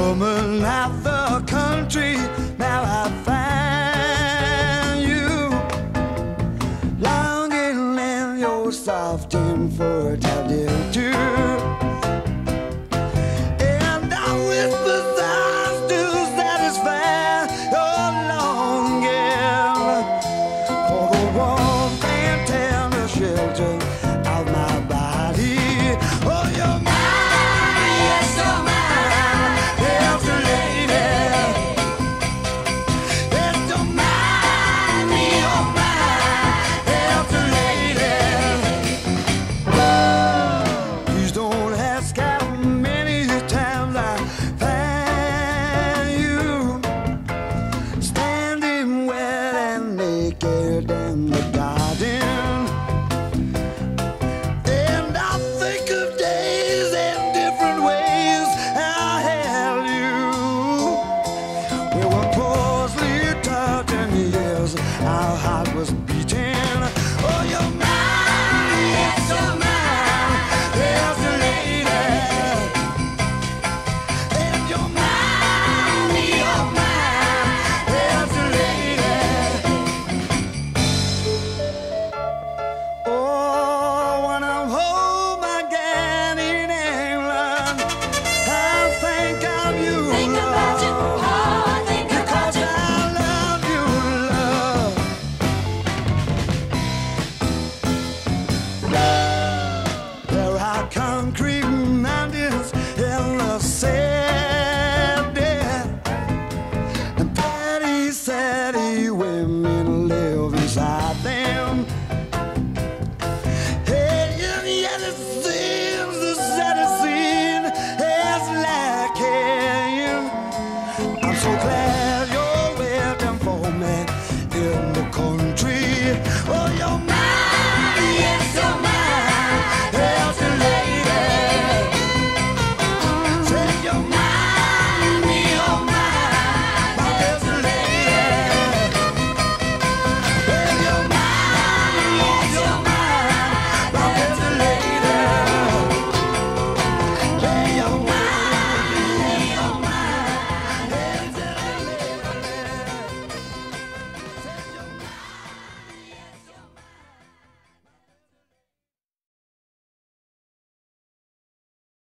woman of the country, now I find you longing in your soft and fertile too. And I whisper sighs to satisfy your longing for the warmth and tender shelter